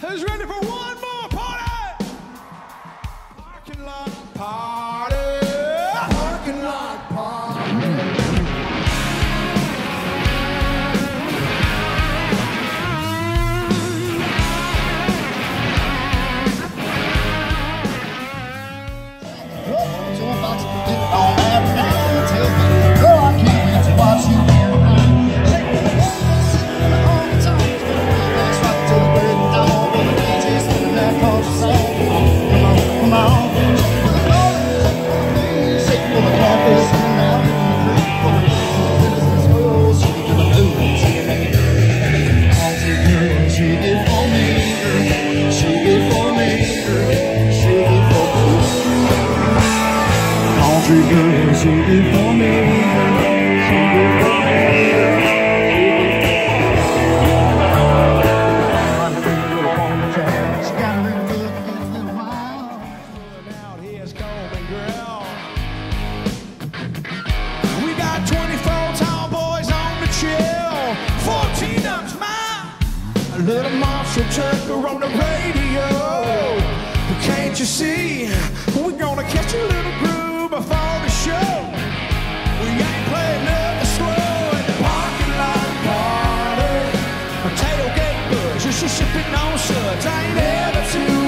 Who's ready for one more party? Parking lot party. Parking lot party. So I'm about to get it all out now. Tell me, girl, I can't wait to watch you here tonight. Shake the ball, all the time. Let's rock till the break of dawn. When the DJ's singing that country song. Come on, come on. Shake the ball, shake for the campus and out in the creek. For the business world, shake to the moon, shake it. Country girl, shake it for me, girl. Shake it for me, girl. Shake it for me. Country girl, shake it for me, shake it for me. She got a little good, a little wild. Out here's Stompin Grounds. We got 24 tall boys on the chill, 14 up's mine. A little monster trucker on the radio. But can't you see, we're gonna catch a little groove before the show. We ain't playing nothing slow in the parking lot party. A tailgate buzz, you're sipping on suds. I ain't ever too